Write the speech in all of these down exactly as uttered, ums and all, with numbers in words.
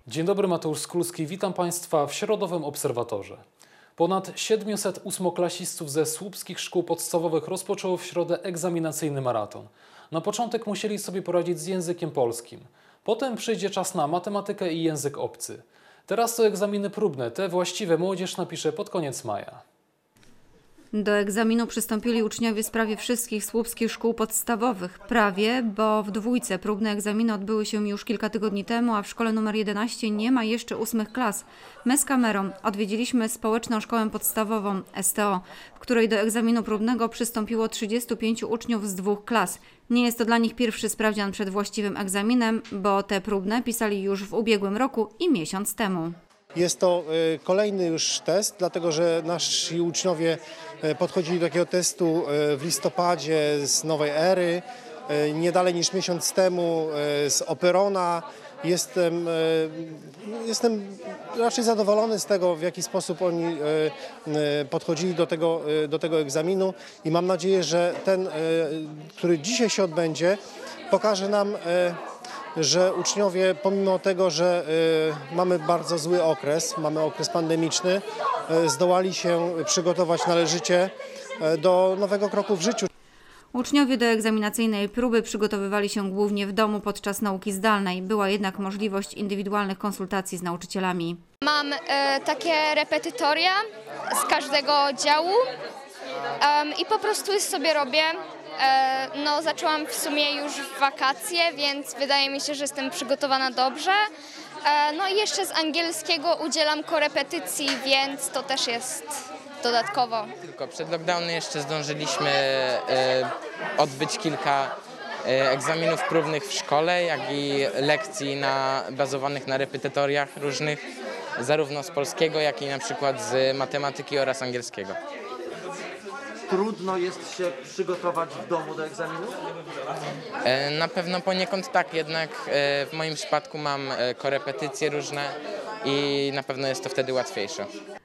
Dzień dobry, Mateusz Skulski. Witam Państwa w Środowym Obserwatorze. Ponad siedmiuset ósmoklasistów ze słupskich szkół podstawowych rozpoczęło w środę egzaminacyjny maraton. Na początek musieli sobie poradzić z językiem polskim. Potem przyjdzie czas na matematykę i język obcy. Teraz to egzaminy próbne, te właściwe młodzież napisze pod koniec maja. Do egzaminu przystąpili uczniowie z prawie wszystkich słupskich szkół podstawowych. Prawie, bo w dwójce próbne egzaminy odbyły się już kilka tygodni temu, a w szkole numer jedenaście nie ma jeszcze ósmych klas. My z kamerą odwiedziliśmy społeczną szkołę podstawową S T O, w której do egzaminu próbnego przystąpiło trzydziestu pięciu uczniów z dwóch klas. Nie jest to dla nich pierwszy sprawdzian przed właściwym egzaminem, bo te próbne pisali już w ubiegłym roku i miesiąc temu. Jest to kolejny już test, dlatego że nasi uczniowie podchodzili do takiego testu w listopadzie z nowej ery, nie dalej niż miesiąc temu z Operona. Jestem, jestem raczej zadowolony z tego, w jaki sposób oni podchodzili do tego, do tego egzaminu i mam nadzieję, że ten, który dzisiaj się odbędzie, pokaże nam, że uczniowie, pomimo tego, że y, mamy bardzo zły okres, mamy okres pandemiczny, y, zdołali się przygotować należycie y, do nowego kroku w życiu. Uczniowie do egzaminacyjnej próby przygotowywali się głównie w domu podczas nauki zdalnej. Była jednak możliwość indywidualnych konsultacji z nauczycielami. Mam e, takie repetytoria z każdego działu um, i po prostu sobie robię. No, zaczęłam w sumie już w wakacje, więc wydaje mi się, że jestem przygotowana dobrze. No i jeszcze z angielskiego udzielam korepetycji, więc to też jest dodatkowo. Tylko przed lockdownem jeszcze zdążyliśmy odbyć kilka egzaminów próbnych w szkole, jak i lekcji na, bazowanych na repetytoriach różnych, zarówno z polskiego, jak i na przykład z matematyki oraz angielskiego. Trudno jest się przygotować w domu do egzaminu? Na pewno poniekąd tak, jednak w moim przypadku mam korepetycje różne i na pewno jest to wtedy łatwiejsze.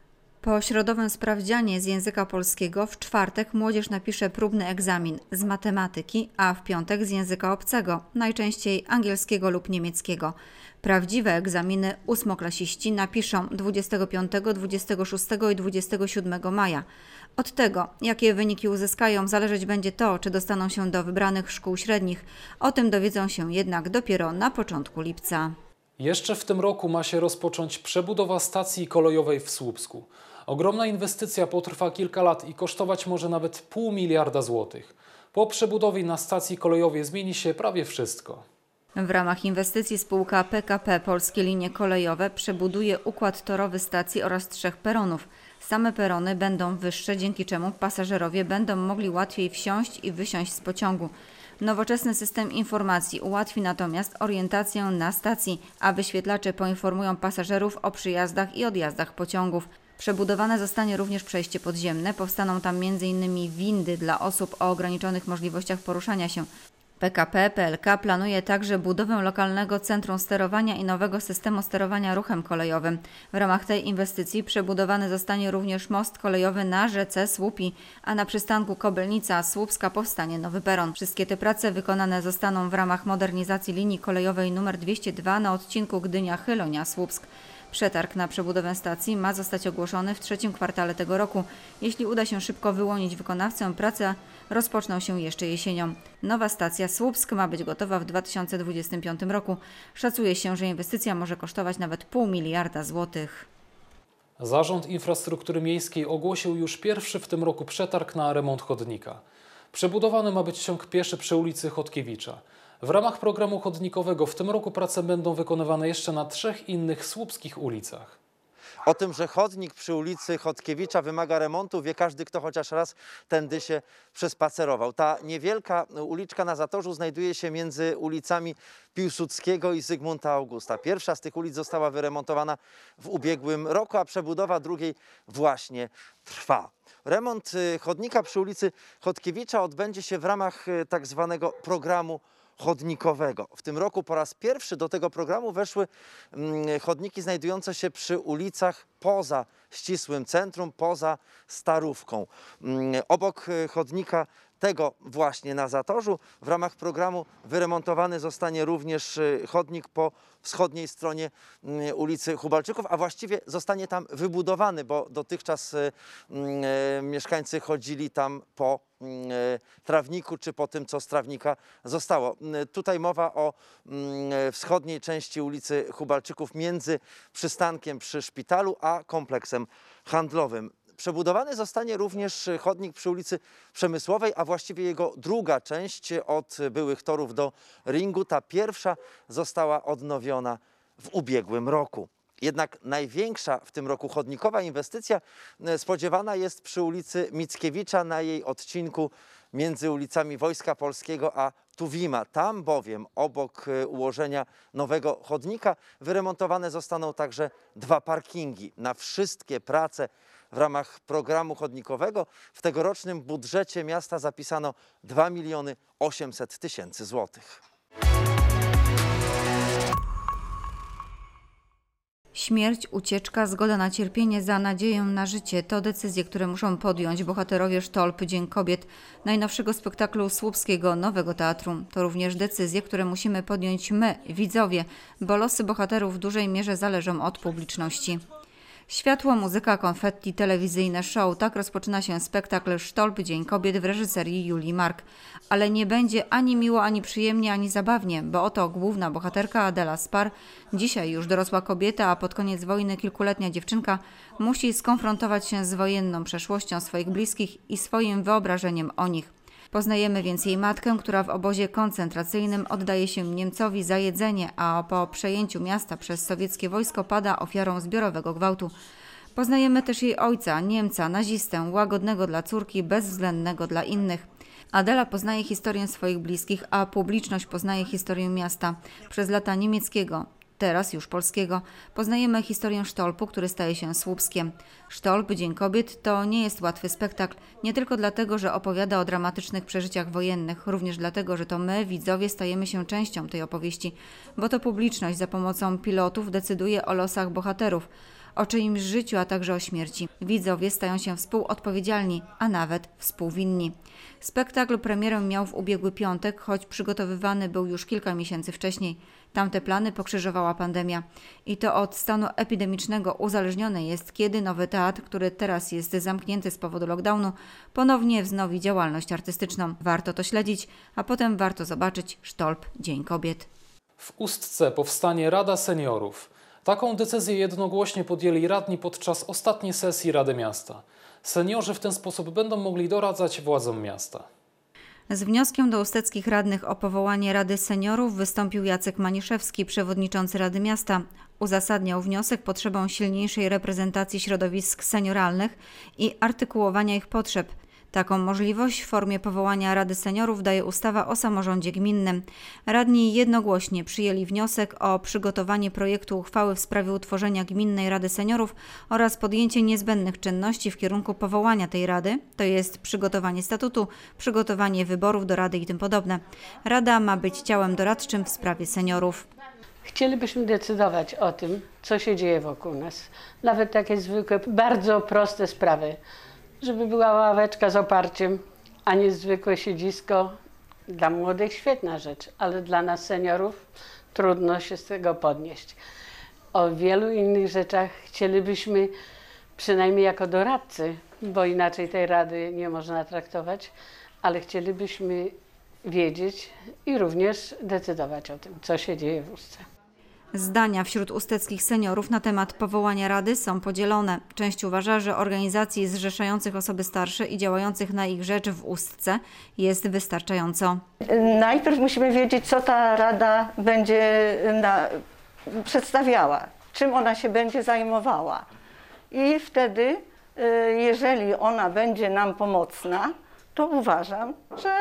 Po środowym sprawdzianie z języka polskiego w czwartek młodzież napisze próbny egzamin z matematyki, a w piątek z języka obcego, najczęściej angielskiego lub niemieckiego. Prawdziwe egzaminy ósmoklasiści napiszą dwudziestego piątego, dwudziestego szóstego i dwudziestego siódmego maja. Od tego, jakie wyniki uzyskają, zależeć będzie to, czy dostaną się do wybranych szkół średnich. O tym dowiedzą się jednak dopiero na początku lipca. Jeszcze w tym roku ma się rozpocząć przebudowa stacji kolejowej w Słupsku. Ogromna inwestycja potrwa kilka lat i kosztować może nawet pół miliarda złotych. Po przebudowie na stacji kolejowej zmieni się prawie wszystko. W ramach inwestycji spółka P K P Polskie Linie Kolejowe przebuduje układ torowy stacji oraz trzech peronów. Same perony będą wyższe, dzięki czemu pasażerowie będą mogli łatwiej wsiąść i wysiąść z pociągu. Nowoczesny system informacji ułatwi natomiast orientację na stacji, a wyświetlacze poinformują pasażerów o przyjazdach i odjazdach pociągów. Przebudowane zostanie również przejście podziemne, powstaną tam między innymi windy dla osób o ograniczonych możliwościach poruszania się. P K P P L K planuje także budowę lokalnego centrum sterowania i nowego systemu sterowania ruchem kolejowym. W ramach tej inwestycji przebudowany zostanie również most kolejowy na rzece Słupi, a na przystanku Kobylnica Słupska powstanie nowy peron. Wszystkie te prace wykonane zostaną w ramach modernizacji linii kolejowej nr dwieście dwa na odcinku Gdynia-Chylonia-Słupsk. Przetarg na przebudowę stacji ma zostać ogłoszony w trzecim kwartale tego roku. Jeśli uda się szybko wyłonić wykonawcę, prace rozpoczną się jeszcze jesienią. Nowa stacja Słupsk ma być gotowa w dwa tysiące dwudziestym piątym roku. Szacuje się, że inwestycja może kosztować nawet pół miliarda złotych. Zarząd Infrastruktury Miejskiej ogłosił już pierwszy w tym roku przetarg na remont chodnika. Przebudowany ma być ciąg pieszy przy ulicy Chodkiewicza. W ramach programu chodnikowego w tym roku prace będą wykonywane jeszcze na trzech innych słupskich ulicach. O tym, że chodnik przy ulicy Chodkiewicza wymaga remontu, wie każdy, kto chociaż raz tędy się przespacerował. Ta niewielka uliczka na Zatorzu znajduje się między ulicami Piłsudskiego i Zygmunta Augusta. Pierwsza z tych ulic została wyremontowana w ubiegłym roku, a przebudowa drugiej właśnie trwa. Remont chodnika przy ulicy Chodkiewicza odbędzie się w ramach tak zwanego programu chodnikowego. W tym roku po raz pierwszy do tego programu weszły chodniki znajdujące się przy ulicach poza ścisłym centrum, poza Starówką. Obok chodnika tego właśnie na Zatorzu. W ramach programu wyremontowany zostanie również chodnik po wschodniej stronie ulicy Hubalczyków, a właściwie zostanie tam wybudowany, bo dotychczas mieszkańcy chodzili tam po trawniku, czy po tym, co z trawnika zostało. Tutaj mowa o wschodniej części ulicy Hubalczyków między przystankiem przy szpitalu a kompleksem handlowym. Przebudowany zostanie również chodnik przy ulicy Przemysłowej, a właściwie jego druga część od byłych torów do ringu. Ta pierwsza została odnowiona w ubiegłym roku. Jednak największa w tym roku chodnikowa inwestycja spodziewana jest przy ulicy Mickiewicza na jej odcinku między ulicami Wojska Polskiego a Tuwima. Tam bowiem obok ułożenia nowego chodnika wyremontowane zostaną także dwa parkingi. Na wszystkie prace w ramach programu chodnikowego w tegorocznym budżecie miasta zapisano dwa miliony osiemset tysięcy złotych. Śmierć, ucieczka, zgoda na cierpienie za nadzieję na życie to decyzje, które muszą podjąć bohaterowie Sztolp Dzień Kobiet, najnowszego spektaklu słupskiego Nowego Teatru. To również decyzje, które musimy podjąć my, widzowie, bo losy bohaterów w dużej mierze zależą od publiczności. Światło, muzyka, konfetti, telewizyjne show. Tak rozpoczyna się spektakl Sztolp Dzień Kobiet w reżyserii Julii Mark. Ale nie będzie ani miło, ani przyjemnie, ani zabawnie, bo oto główna bohaterka Adela Spar, dzisiaj już dorosła kobieta, a pod koniec wojny kilkuletnia dziewczynka, musi skonfrontować się z wojenną przeszłością swoich bliskich i swoim wyobrażeniem o nich. Poznajemy więc jej matkę, która w obozie koncentracyjnym oddaje się Niemcowi za jedzenie, a po przejęciu miasta przez sowieckie wojsko pada ofiarą zbiorowego gwałtu. Poznajemy też jej ojca, Niemca, nazistę, łagodnego dla córki, bezwzględnego dla innych. Adela poznaje historię swoich bliskich, a publiczność poznaje historię miasta przez lata niemieckiego. Teraz już polskiego. Poznajemy historię Sztolpu, który staje się słupskiem. Sztolp Dzień Kobiet to nie jest łatwy spektakl, nie tylko dlatego, że opowiada o dramatycznych przeżyciach wojennych, również dlatego, że to my, widzowie, stajemy się częścią tej opowieści, bo to publiczność za pomocą pilotów decyduje o losach bohaterów, o czyimś życiu, a także o śmierci. Widzowie stają się współodpowiedzialni, a nawet współwinni. Spektakl premierę miał w ubiegły piątek, choć przygotowywany był już kilka miesięcy wcześniej. Tamte plany pokrzyżowała pandemia. I to od stanu epidemicznego uzależnione jest, kiedy Nowy Teatr, który teraz jest zamknięty z powodu lockdownu, ponownie wznowi działalność artystyczną. Warto to śledzić, a potem warto zobaczyć Sztolp Dzień Kobiet. W Ustce powstanie Rada Seniorów. Taką decyzję jednogłośnie podjęli radni podczas ostatniej sesji Rady Miasta. Seniorzy w ten sposób będą mogli doradzać władzom miasta. Z wnioskiem do usteckich radnych o powołanie Rady Seniorów wystąpił Jacek Maniszewski, przewodniczący Rady Miasta. Uzasadniał wniosek potrzebą silniejszej reprezentacji środowisk senioralnych i artykułowania ich potrzeb. Taką możliwość w formie powołania Rady Seniorów daje ustawa o samorządzie gminnym. Radni jednogłośnie przyjęli wniosek o przygotowanie projektu uchwały w sprawie utworzenia Gminnej Rady Seniorów oraz podjęcie niezbędnych czynności w kierunku powołania tej rady, to jest przygotowanie statutu, przygotowanie wyborów do rady i tym podobne. Rada ma być ciałem doradczym w sprawie seniorów. Chcielibyśmy decydować o tym, co się dzieje wokół nas. Nawet takie zwykłe, bardzo proste sprawy. Żeby była ławeczka z oparciem, a nie zwykłe siedzisko. Dla młodych świetna rzecz, ale dla nas seniorów trudno się z tego podnieść. O wielu innych rzeczach chcielibyśmy, przynajmniej jako doradcy, bo inaczej tej rady nie można traktować, ale chcielibyśmy wiedzieć i również decydować o tym, co się dzieje w Ustce. Zdania wśród usteckich seniorów na temat powołania rady są podzielone. Część uważa, że organizacji zrzeszających osoby starsze i działających na ich rzecz w Ustce jest wystarczająco. Najpierw musimy wiedzieć, co ta rada będzie na, przedstawiała, czym ona się będzie zajmowała. I wtedy, jeżeli ona będzie nam pomocna, to uważam, że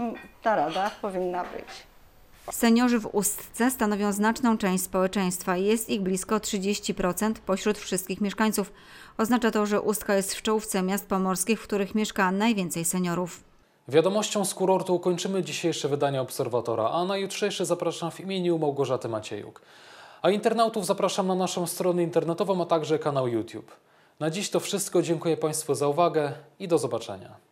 ta rada powinna być. Seniorzy w Ustce stanowią znaczną część społeczeństwa. Jest ich blisko trzydzieści procent pośród wszystkich mieszkańców. Oznacza to, że Ustka jest w czołówce miast pomorskich, w których mieszka najwięcej seniorów. Wiadomością z kurortu kończymy dzisiejsze wydanie Obserwatora, a na jutrzejsze zapraszam w imieniu Małgorzaty Maciejuk. A internautów zapraszam na naszą stronę internetową, a także kanał YouTube. Na dziś to wszystko. Dziękuję Państwu za uwagę i do zobaczenia.